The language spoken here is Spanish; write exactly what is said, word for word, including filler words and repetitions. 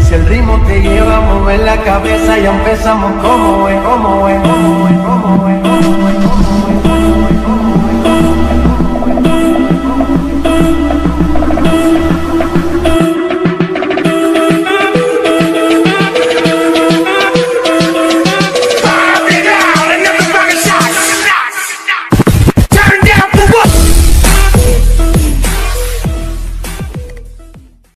Si el ritmo te lleva a mover la cabeza, ya empezamos como es, como es, como es, como es.